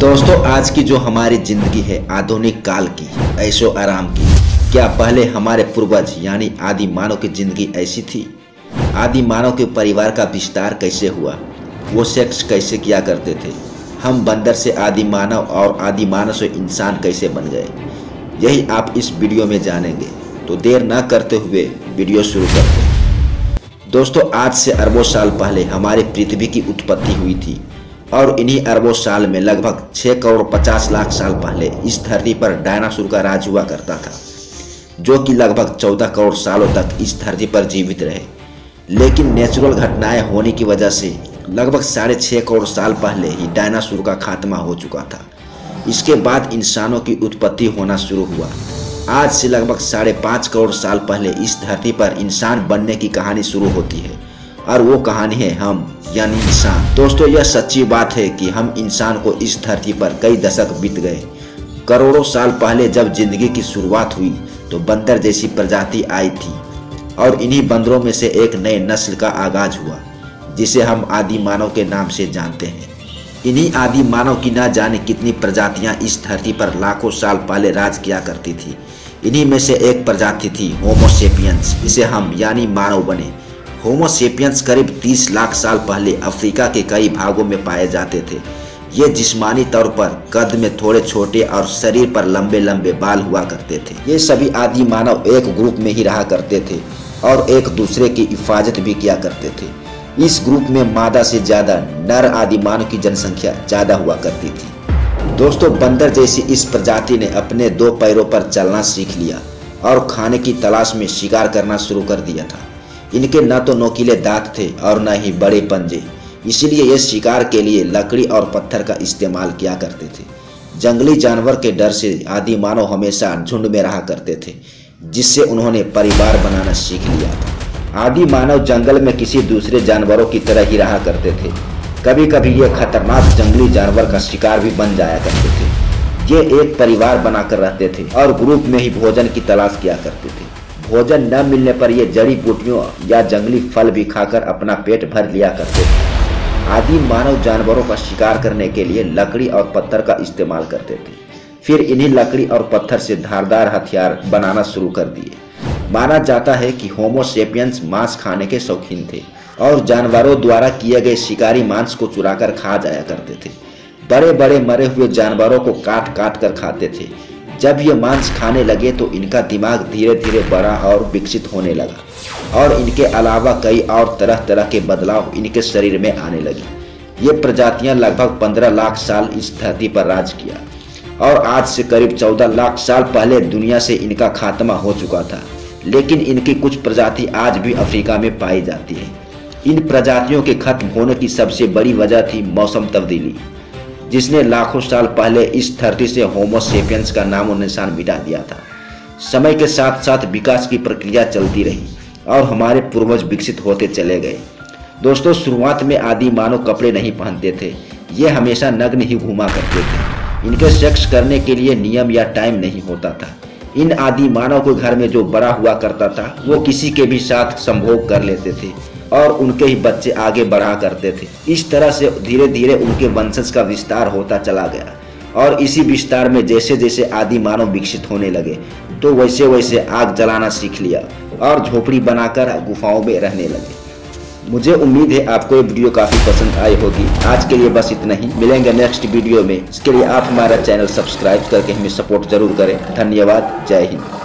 दोस्तों, आज की जो हमारी जिंदगी है आधुनिक काल की, ऐशो आराम की, क्या पहले हमारे पूर्वज यानी आदि मानव की जिंदगी ऐसी थी? आदि मानव के परिवार का विस्तार कैसे हुआ? वो सेक्स कैसे किया करते थे? हम बंदर से आदि मानव और आदि मानव से इंसान कैसे बन गए? यही आप इस वीडियो में जानेंगे। तो देर ना करते हुए वीडियो शुरू करते हैं। दोस्तों, आज से अरबों साल पहले हमारी पृथ्वी की उत्पत्ति हुई थी और इन्हीं अरबों साल में लगभग 6 करोड़ 50 लाख साल पहले इस धरती पर डायनासोर का राज हुआ करता था, जो कि लगभग 14 करोड़ सालों तक इस धरती पर जीवित रहे। लेकिन नेचुरल घटनाएं होने की वजह से लगभग 6.5 करोड़ साल पहले ही डायनासोर का खात्मा हो चुका था। इसके बाद इंसानों की उत्पत्ति होना शुरू हुआ। आज से लगभग 5.5 करोड़ साल पहले इस धरती पर इंसान बनने की कहानी शुरू होती है, और वो कहानी है हम यानी इंसान। दोस्तों, यह सच्ची बात है कि हम इंसान को इस धरती पर कई दशक बीत गए। करोड़ों साल पहले जब जिंदगी की शुरुआत हुई तो बंदर जैसी प्रजाति आई थी, और इन्हीं बंदरों में से एक नए नस्ल का आगाज हुआ, जिसे हम आदि मानव के नाम से जानते हैं। इन्हीं आदि मानव की ना जाने कितनी प्रजातियां इस धरती पर लाखों साल पहले राज किया करती थी। इन्हीं में से एक प्रजाति थी होमो सेपियंस, इसे हम यानी मानव बने। होमो सेपियंस करीब 30 लाख साल पहले अफ्रीका के कई भागों में पाए जाते थे। ये जिस्मानी तौर पर कद में थोड़े छोटे और शरीर पर लंबे लंबे बाल हुआ करते थे। ये सभी आदि मानव एक ग्रुप में ही रहा करते थे और एक दूसरे की हिफाजत भी किया करते थे। इस ग्रुप में मादा से ज्यादा नर आदि मानव की जनसंख्या ज्यादा हुआ करती थी। दोस्तों, बंदर जैसी इस प्रजाति ने अपने 2 पैरों पर चलना सीख लिया और खाने की तलाश में शिकार करना शुरू कर दिया था। इनके न तो नोकीले दांत थे और न ही बड़े पंजे, इसीलिए ये शिकार के लिए लकड़ी और पत्थर का इस्तेमाल किया करते थे। जंगली जानवर के डर से आदि मानव हमेशा झुंड में रहा करते थे, जिससे उन्होंने परिवार बनाना सीख लिया था। आदि मानव जंगल में किसी दूसरे जानवरों की तरह ही रहा करते थे। कभी कभी ये खतरनाक जंगली जानवर का शिकार भी बन जाया करते थे। ये एक परिवार बनाकर रहते थे और ग्रुप में ही भोजन की तलाश किया करते थे। भोजन न मिलने पर ये जड़ी बूटियों या जंगली फल भी खाकर अपना पेट भर लिया करते थे। आदि मानव जानवरों का शिकार करने के लिए लकड़ी और पत्थर का इस्तेमाल करते थे। फिर इन्हीं लकड़ी और पत्थर से धारदार हथियार बनाना शुरू कर दिए। माना जाता है कि होमो सेपियंस मांस खाने के शौकीन थे और जानवरों द्वारा किए गए शिकारी मांस को चुराकर खा जाया करते थे। बड़े बड़े मरे हुए जानवरों को काट काट कर खाते थे। जब ये मांस खाने लगे तो इनका दिमाग धीरे धीरे बड़ा और विकसित होने लगा, और इनके अलावा कई और तरह तरह के बदलाव इनके शरीर में आने लगे। ये प्रजातियां लगभग 15 लाख साल इस धरती पर राज किया, और आज से करीब 14 लाख साल पहले दुनिया से इनका खात्मा हो चुका था। लेकिन इनकी कुछ प्रजाति आज भी अफ्रीका में पाई जाती है। इन प्रजातियों के खत्म होने की सबसे बड़ी वजह थी मौसम तब्दीली, जिसने लाखों साल पहले इस धरती से होमो सेपियंस का नामो निशान मिटा दिया था। समय के साथ साथ विकास की प्रक्रिया चलती रही और हमारे पूर्वज विकसित होते चले गए। दोस्तों, शुरुआत में आदि मानव कपड़े नहीं पहनते थे। ये हमेशा नग्न ही घूमा करते थे। इनके सेक्स करने के लिए नियम या टाइम नहीं होता था। इन आदि मानव के घर में जो बड़ा हुआ करता था वो किसी के भी साथ संभोग कर लेते थे और उनके ही बच्चे आगे बढ़ा करते थे। इस तरह से धीरे धीरे उनके वंशज का विस्तार होता चला गया, और इसी विस्तार में जैसे जैसे आदि मानव विकसित होने लगे तो वैसे वैसे आग जलाना सीख लिया और झोपड़ी बनाकर गुफाओं में रहने लगे। मुझे उम्मीद है आपको ये वीडियो काफ़ी पसंद आई होगी। आज के लिए बस इतना ही। मिलेंगे नेक्स्ट वीडियो में। इसके लिए आप हमारा चैनल सब्सक्राइब करके हमें सपोर्ट जरूर करें। धन्यवाद। जय हिंद।